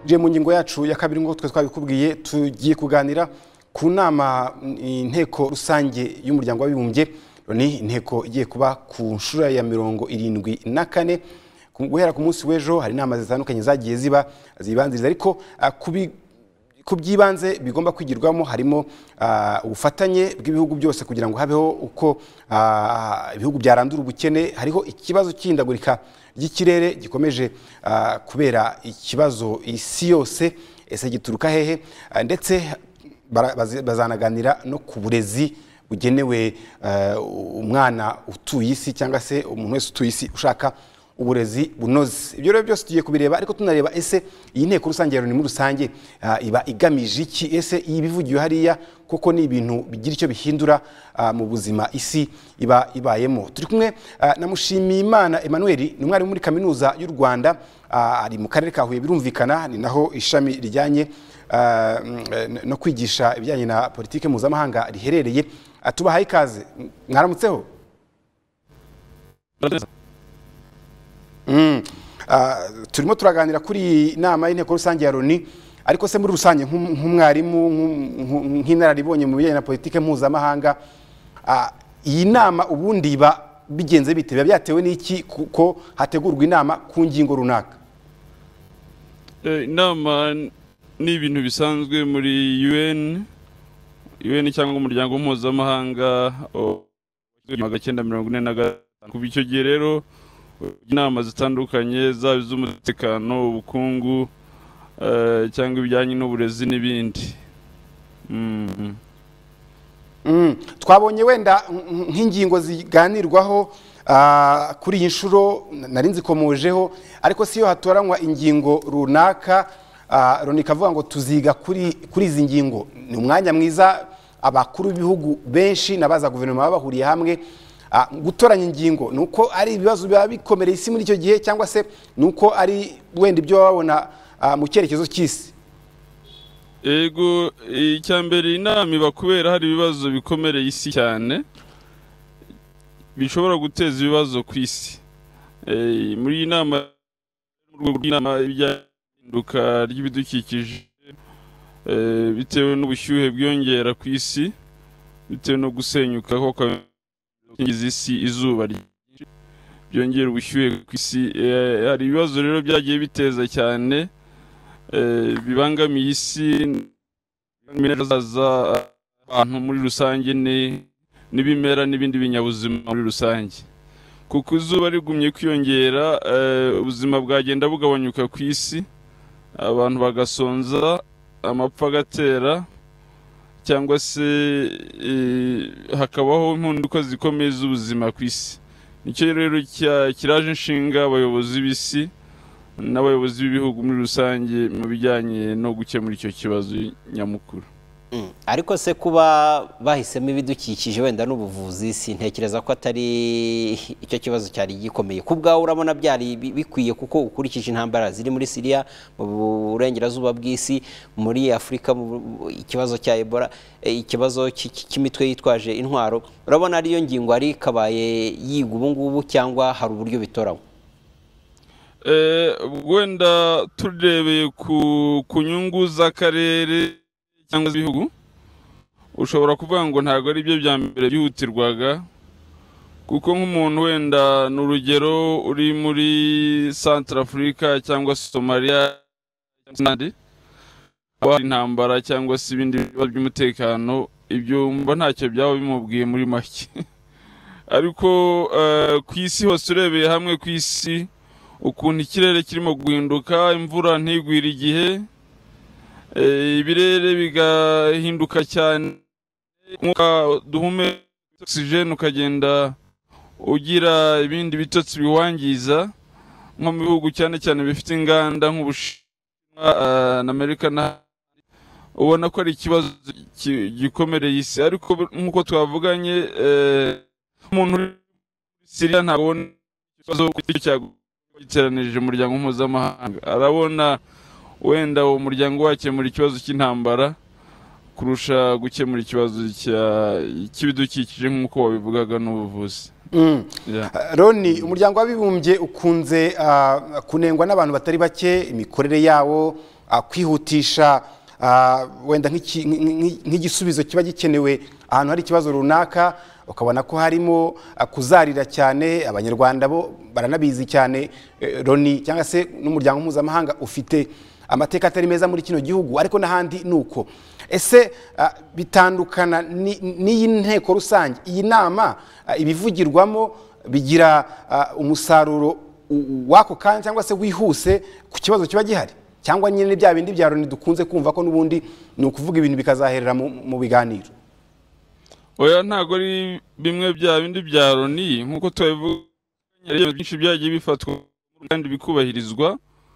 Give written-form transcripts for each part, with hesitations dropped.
Je mu ngingo yacu ya kabiri ngo twe twabikubwiye tugiye kuganira ku nama inteko rusange y'umuryango w'abibumbye ni inteko igiye kuba ku nshuro ya 74 guhera ku munsi w'ejo hari inama zitandukanye zagiye zibanziriza ariko ku byibanze bigomba kwigirwamo harimo ubufatanye bw'ibihugu byose kugira ngo habeho uko ibihugu byarandura ubukene hariho ikibazo cy'indagurika ry'ikirere gikomeje kubera ikibazo isi yose ese gituruka hehe ndetse bazanaganira no ku burezi bugenewe umwana utuye isi cyangwa se umuntu wese utuye isi ushaka uburezi bunoze. Ibyo rero byose tugiye kubireba ariko tunareba ese iyi nteko rusange ya Loni muri rusange iba igamije iki, ese ibivugiwe hariya koko ni ibintu bigira icyo bihindura mu buzima isi iba ibayemo. Turi kumwe na Mushimiyimana Emmanuel, ni umwarimu muri kaminuza y'u Rwanda, ari mu karere ka Huye, birumvikana ni naho ishami rijyanye no kwigisha ibijyanye na politike mpuzamahanga riherereye. Tubahaye ikaze, mwaramutseho. Turimo turaganira kuri inama y'inteko rusange ya Loni ariko se muri rusange nk'umwarimu nk'inararibonye mu bijyanye na politike mpuzamahanga, iyi nama ubundi iba bigenze bite, biba byatewe n'iki kuko hategurwa inama ku ngingo runaka? Inama ni ibintu bisanzwe muri UN cyangwa umuryango mpuzamahanga 1945. Kuva icyo gihe rero inama zitandukanye zaba iz'umutekano, ubukungu cyangwa ibijyanye n'uburezi n'ibindi. Twabonye wenda nk'ingingo ziganirwaho kuri iyi nshuro nari nzikomojeho, ariko siyo hatoranywa ingingo runaka Loni ikavuga ngo tuziga kuri izi ngingo. Ni umwanya mwiza abakuru b'ibihugu benshi n'abaza guverinoma bahuriye hamwe gutoranya ingingo. Nuko ari ibibazo biba bikomereye isi muri icyo gihe cyangwa se nuko ari wenda ibyo babona mu cyerekezo cy'isi? Ego, icyambere inama iba kubera hari ibibazo bikomereye isi cyane bishobora guteza ibibazo ku isi. Muri iyi nama y'induka ry'ibidukikije bitewe n'ubushyuhe bwiyongera ku isi, bitewe no gusenyuka isi, izuba byongera ubushyuhe ku isi. Hari ibibazo rero byagiye biteza cyane bibangamiye isi abantu muri rusange n'ibimera n'ibindi binyabuzima muri rusange. Kuko izuba rigumye kwiyongera, ubuzima bwagenda bugabanyuka ku isi, abantu bagasonza, amapfa agatera, cyangwa se hakabaho impinduka zikomeye z'ubuzima ku isi. Nicyo rero kiraje inshinga abayobozi b'isi n'abayobozi b'ibihugu muri rusange mu bijyanye no gukemura icyo kibazo nyamukuru. Ariko se kuba bahisemo ibidukikije wenda n'ubuvuzi, sintekereza ko atari icyo kibazo cyari gikomeye. Ku bwawe urabona byari bikwiye kuko ukurikije intambara ziri muri Syria, mu burengerazuba bw'isi, muri Afurika, ikibazo cya Ebola, ikibazo cy'imitwe yitwaje intwaro, urabona ariyo ngingo ari kabaye yiga ubu ngubu cyangwa hari uburyo bitoramo? Wenda turebeye ku nyungu z'akarere cyangwa z'ibihugu, ushobora kuvuga ngo ntabwo ari byo bya mbere byihutirwaga, kuko nk'umuntu wenda n'urugero uri muri Centrafrica cyangwa Somalia n'andi hari intambara cyangwa se ibindi bibazo by'umutekano, ibyo mba ntacyo byaba bimubwiye muri make. Ariko ku isi hose urebeye hamwe ku isi ukuntu ikirere kirimo guhinduka, imvura ntigwire igihe, ibirere bigahinduka cyane, umwuka duhumeka oxygen ukagenda ugira ibindi bitotsi biwangiza, nko mu bihugu cyane cyane bifite inganda nk'Ubushinwa na Amerika, ubona ko ari ikibazo gikomereye isi. Ariko nk'uko twavuganye, umuntu uri muri Syria ntabona ikibazo cyagiteranije umuryango mpuzamahanga, arabona wenda uwo muryango wakemura ikibazo cy'intambara kurusha gukemura ikibazo cy'ibidukikije nk'uko wabivugaga n'ubuvuzi. Loni umuryango w'abibumbye ukunze kunengwa n'abantu batari bake, imikorere yawo kwihutisha wenda nk'igisubizo kiba gikenewe ahantu hari ikibazo runaka, ukabona ko harimo kuzarira cyane. Abanyarwanda bo baranabizi cyane, Loni cyangwa se n'umuryango mpuzamahanga ufite amateka atari meza muri kino gihugu, ariko n'ahandi nuko. Ese bitandukana n'iyi nteko rusange, iyi nama ibivugirwamo bigira umusaruro wako kandi cyangwa se wihuse ku kibazo kiba gihari, cyangwa nyine bya bindi bya Loni dukunze kumva ko n'ubundi ni ukuvuga ibintu bikazaherera mu biganiro? Oya, ntago ari bimwe bya bindi bya Loni nk'uko tubivuga, byinshi byagiye bifatwa kandi bikubahirizwa.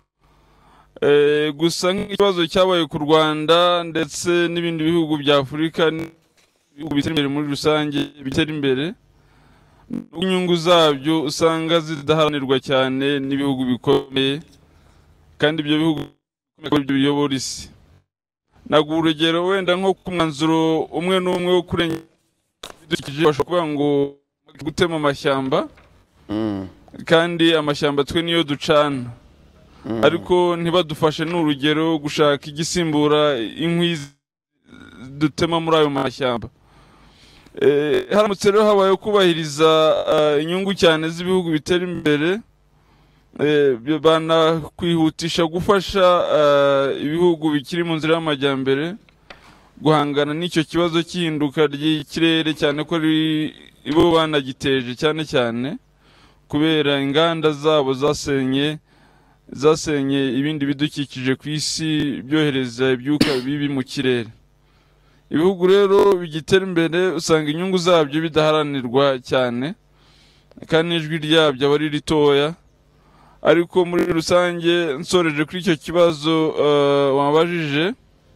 Gusa nk'ikibazo cyabaye ku Rwanda ndetse n'ibindi bihugu bya Afurika, ibihugu bitera imbere muri rusange bitera imbere, inyungu zabyo usanga zidaharanirwa cyane n'ibihugu bikomeye, kandi ibyo bihugu biyobora isi. Naguha urugero wenda nko ku mwanzuro umwe n'umwe wo kurengera ibidukikije, bashobora kuvuga ngo gutema amashyamba, kandi amashyamba twe niyo ducana, ariko ntibadufashe n'urugero gushaka igisimbura inkwi dutema muri ayo mashyamba. Haramutse rero habaye kubahiriza inyungu cyane z'ibihugu bitera imbere, banakwihutisha gufasha ibihugu bikiri mu nzira y'amajyambere guhangana n'icyo kibazo cy'ihinduka ry'ikirere, cyane ko ibo banagiteje cyane kubera inganda zabo zasenye ibindi bidukikije ku isi, byohereza ibyuka bibi mu kirere. Ibihugu rero bigitera imbere usanga inyungu zabyo bidaharanirwa cyane, kandi ijwi ryabyo aba ari ritoya. Ariko muri rusange, nsoreje kuri icyo kibazo wabajije,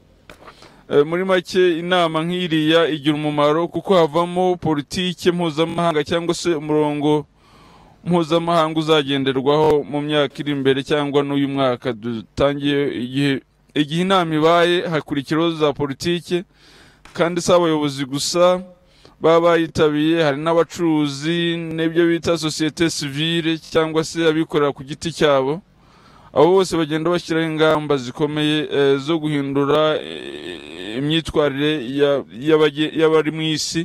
muri make inama nk'iriya igira umumaro kuko havamo politike mpuzamahanga cyangwa se umurongo mpuzamahanga uzagenderwaho mu myaka iri imbere, cyangwa n'uyu mwaka dutangiye. Igihe inama ibaye hakurikiraho za politike, kandi si abayobozi gusa baba bayitabiye, hari n'abacuruzi n'ibyo bita sosiyete sivile cyangwa se abikorera ku giti cyabo. Abo bose bagenda bashyiraho ingamba zikomeye zo guhindura imyitwarire y'abari mu isi,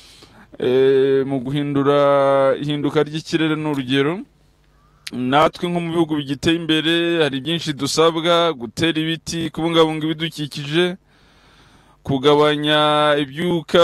mu guhindura ihinduka ry'ikirere. n'urugero, natwe nko mu bihugu bigiteye imbere hari byinshi dusabwa: gutera ibiti, kubungabunga ibidukikije, kugabanya ibyuka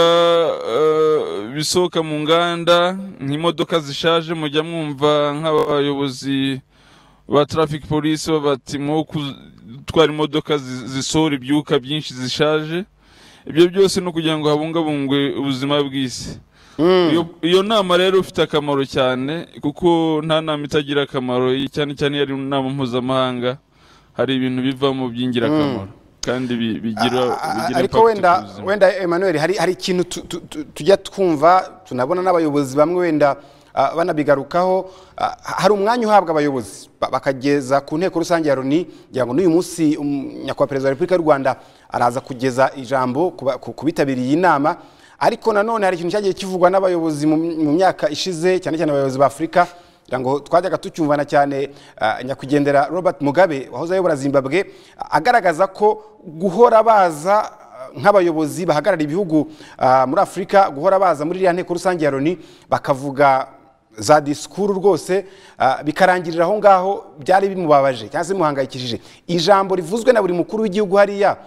bisohoka mu nganda nk'imodoka zishaje. Mujya mwumva nk'abayobozi ba traffic police bati mo gutwara imodoka zisohora ibyuka byinshi zishaje. Ibyo byose no kugira ngo habungabungwe ubuzima bw'isi. Iyo nama rero ufite akamaro cyane, kuko nta nama itagira akamaro, cyane cyane yari inama mpuzamahanga, hari ibintu bivamo by'ingirakamaro kandi bigira ariko wenda Emmanuel, hari ikintu tujya twumva, tunabona n'abayobozi bamwe wenda banabigarukaho. Hari umwanya uhabwa abayobozi bakageza ku nteko rusange ya Loni, kugira ngo n'uyu munsi nyakubahwa perezida wa Repubulika y'u Rwanda araza kugeza ijambo ku bitabiriye iyi nama. Ariko nanone hari ikintu cyagiye kivugwa n'abayobozi mu myaka ishize, cyane cyane abayobozi ba Afurika, kugira ngo twajyaga tucyumvana cyane, nyakwigendera Robert Mugabe wahoze ayobora Zimbabwe, agaragaza ko guhora baza nk'abayobozi bahagarara ibihugu muri Afurika, guhora baza muri iriya nteko rusange ya Loni bakavuga za disikuru rwose, bikarangirira aho ngaho, byari bimubabaje cyangwa se bimuhangayikishije. Ijambo rivuzwe na buri mukuru w'igihugu hariya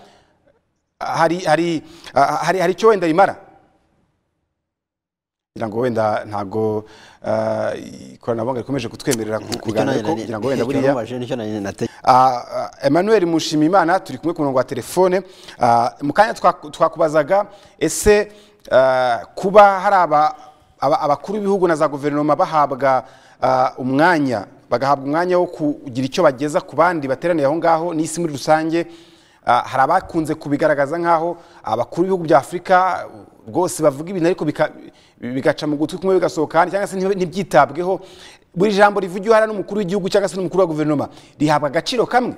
hari icyo wenda rimara, kugira ngo wenda ntago ikoranabuhanga rikomeje kutwemerera kuganira, kugira ngo wenda buriya Emmanuel Mushimiyimana turi kumwe ku murongo wa telefone. Mu kanya twakubazaga, ese kuba hari abakuru b'ibihugu na za guverinoma bagahabwa umwanya wo kugira icyo bageza ku bandi bateraniye aho ngaho n'isi muri rusange, hari abakunze kubigaragaza nk'aho abakuru b'ibihugu bya Afurika rwose bavuga ibintu ariko bigaca mu gutwi kumwe bigasohoka, cyangwa se ntibyitabweho. Buri jambo rivugiwe hano n'umukuru w'igihugu cyangwa se n'umukuru wa guverinoma rihabwa agaciro kamwe.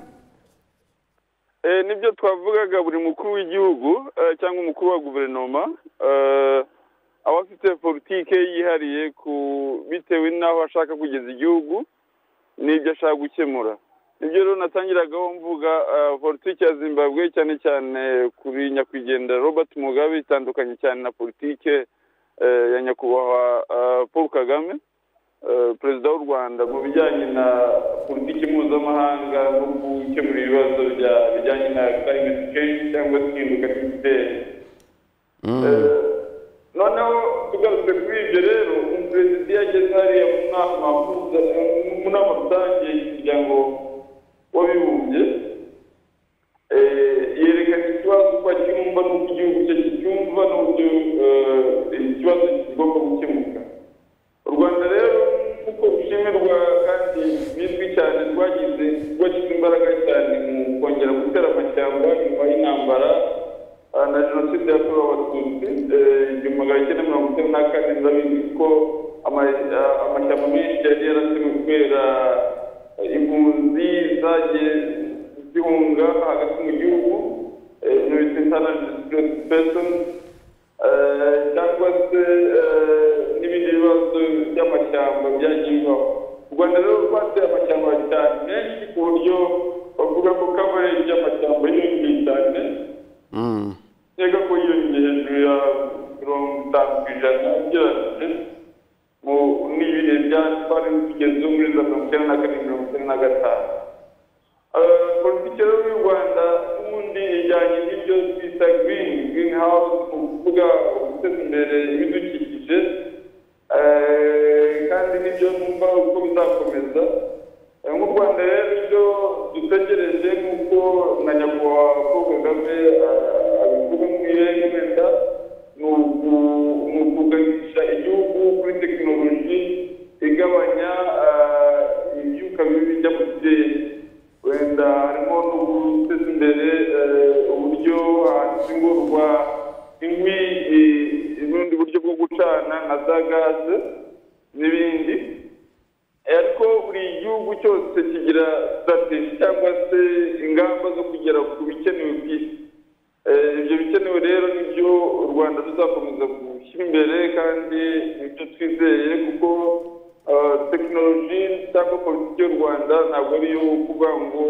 Nibyo twavugaga, buri mukuru w'igihugu cyangwa umukuru wa guverinoma aba afite politike yihariye bitewe n'aho ashaka kugeza igihugu n'ibyo ashaka gukemura. ibyo rero natangiragaho mvuga politiki ya Zimbabwe cyane cyane kuri nyakwigendera Robert Mugabe itandukanye cyane na politiki ya nyakubahwa Paul Kagame perezida w'u Rwanda mu bijyanye na politiki mpuzamahanga no gukemura ibibazo bijyanye na climate change cyangwa se ihinduka ry'ikirere. Noneho tugarutse kuri ibyo rero umuperezida yageze hariya mu nama rusange y'umuryango w'abibumbye yerekana ikibazo uko acyumva n'uko igihugu cye kicyumva n'uburyo ikibazo kigomba gukemuka. U Rwanda rero kuko rushimirwa kandi bizwi cyane rwashyize imbaraga cyane mu kongera gutera amashyamba nyuma y'intambara na jenoside yakorewe abatutsi 1994. Ndabizi ko amashyamba menshi yari yaratewe kubera impunzi zagiye zihunga hagati mu gihugu internal displaced persons cyangwa se n'ibindi bibazo by'amashyamba byagiyeho. U Rwanda rero rwateye amashyamba cyane menshi ku buryo bavuga ko coverage y'amashyamba yiyongeye cyane, nkeka ko yiyongeye hejuru ya 50% ugereranyije n'ibihe twari tugezeho muri za 1994-1995. Politiki y'u Rwanda n'ubundi ijyanye n'ibyo twita greenhouse mu kuvuga guteza imbere ibidukikije, kandi n'ibyo numva uko bizakomeza. Mu Rwanda rero ibyo dutegereje nk'uko na nyakubahwa Paul Kagame abivuga mu irenge wenda ni ukuganisha igihugu kuri tekinoloji igabanya ibyuka bibi bijya mu kirere. Wenda harimo no guteza imbere uburyo hashyingurwa inkwi, n'ubundi buryo bwo gucana nka za gaze n'ibindi. Ariko buri gihugu cyose kigira strategy cyangwa se ingamba zo kugera ku bikenewe ku isi. Ibyo bikenewe rero nibyo u Rwanda ruzakomeza gushyira imbere kandi nibyo twizeye, kuko tekinoloji cyangwa politiki y'u Rwanda ntabwo ari iyo kuvuga ngo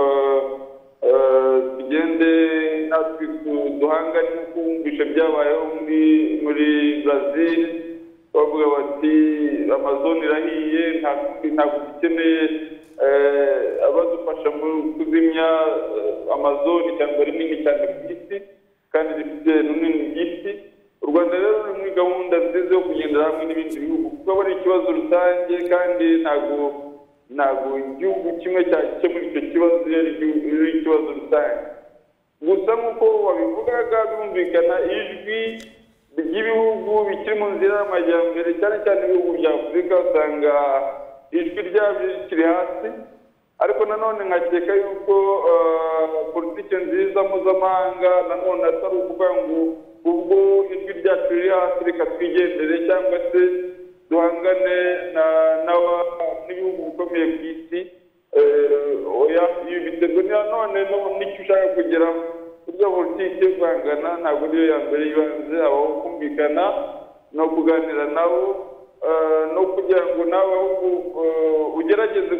tugende natwe duhangane n'uko wumvisha byabayeho muri Brazil bavuga bati Amazon irahiye, ntabwo dukeneye abadufasha mu kuzimya Amazon cyangwa rinini cyane ku isi kandi rifite runini isi. U Rwanda rero ruri muri gahunda nziza yo kugendera hamwe n'ibindi bihugu kuko aba ari ikibazo rusange kandi ntabwo igihugu kimwe cyakemura icyo kibazo ari ikibazo rusange. Gusa nk'uko wabivugaga birumvikana ijwi ry'ibihugu bikiri mu nzira y'amajyambere cyane cyane ibihugu bya Afurika usanga ijwi ryabyo rikiri hasi, ariko nanone nkakeka yuko politiki nziza mpuzamahanga nanone atari ukuvuga ngo ubwo ijwi ryacu riri hasi reka twigendere cyangwa se duhangane n'ibihugu bikomeye ku isi. Ibi biterwa nanone n'icyo ushaka kugeraho. Burya politiki yo guhangana ntabwo niyo ya mbere yibanze, habaho kumvikana no kuganira nabo no kugira ngo nawe ugerageze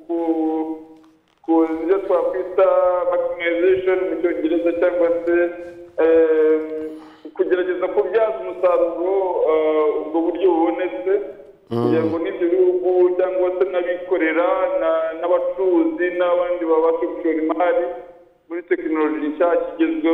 ku byo twakwita maximization mu cyongereza cyangwa se kugerageza kubyaza umusaruro ubwo buryo bubonetse, kugira ngo n'ibyo bihugu cyangwa se n'abikorera n'abacuruzi n'abandi babashe gushora imari muri tekinoloji nshyashya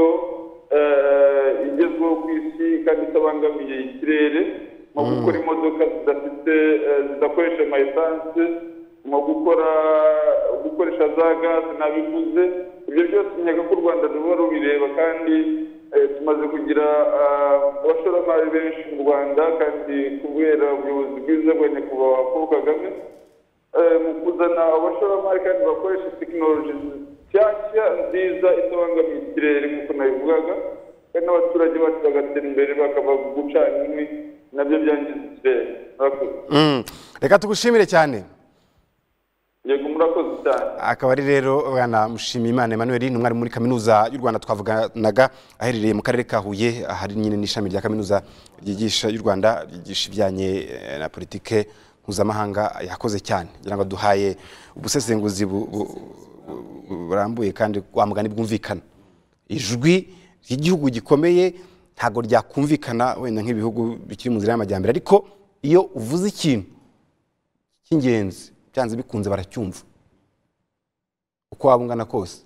igezweho ku isi kandi itabangamiye ikirere, mu gukora imodoka zidakoresha amayesanse, mu gukoresha za gaze nabivuze. Ibyo byose nkeka ko u Rwanda ruba rubireba kandi tumaze kugira abashoramari benshi mu Rwanda kandi kubera ubuyobozi bwiza bwa nyakubahwa Paul Kagame mu kuzana abashoramari kandi bakoresha tekinoloji nshyashya nziza itabangamiye ikirere nk'uko nabivugaga, kandi n'abaturage bacu bagatera imbere bakava gucana inkwi nabyo byangiza ikirere. Reka tugushimire cyane. Yego murakoze cyane. Akaba ari rero bwana Mushimiyimana Emmanuel ni umwari muri kaminuza y'u Rwanda twavuganaga aherereye mu karere ka Huye, ahari nyine n'ishami rya kaminuza ryigisha y'u Rwanda ryigisha ibijyanye na politike mpuzamahanga. Yakoze cyane ngira ngo duhaye ubusesenguzi burambuye kandi wa mugani bwumvikana. Ijwi ry'igihugu gikomeye ntago ryakumvikana wenda nk'ibihugu bikiri mu nzira y'amajyambere, ariko iyo uvuze ikintu cy'ingenzi byanze bikunze baracyumva uko waba ungana kose.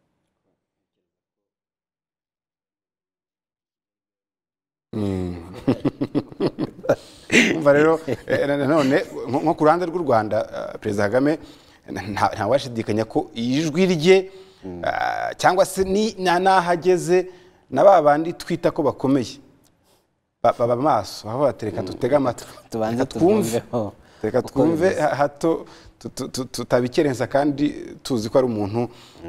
Umva rero none nko ku ruhande rw'u Rwanda Perezida Kagame nta washidikanya ko ijwi rye cyangwa se n'ahageze na ba bandi twita ko bakomeye baba maso aho batereka dutega amatwi reka twumve hato tutabikerensa kandi tuzi ko ari umuntu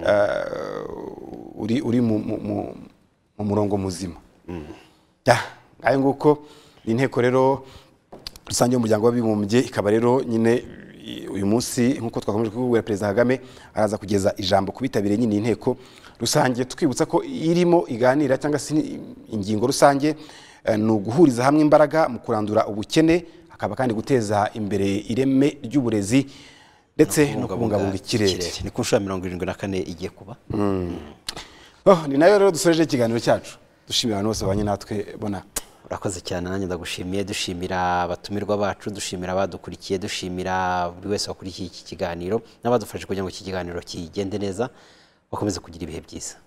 uri mu murongo muzima. Ngayo nguko inteko rero rusange y'umuryango w'abibumbye ikaba rero nyine uyu munsi nkuko twakomeje kubwira Perezida Kagame araza kugeza ijambo kubitabiriye nyine inteko rusange, twibutsa ko irimo iganira cyangwa se ingingo rusange ni uguhuriza hamwe imbaraga mu kurandura ubukene, akaba kandi guteza imbere ireme ry'uburezi ndetse no kubungabunga ikirere. Ni ku nshuro 74 igiye kuba. Ni nayo rero dusoreje ikiganiro cyacu, dushimira abantu bose babanye natwe. Bona urakoze cyane, nanjye ndagushimiye, dushimira abatumirwa bacu, dushimira abadukurikiye, dushimira buri wese wakurikiye iki kiganiro n'abadufashe kugira ngo iki kiganiro kigende neza. Bakomeze kugira ibihe byiza.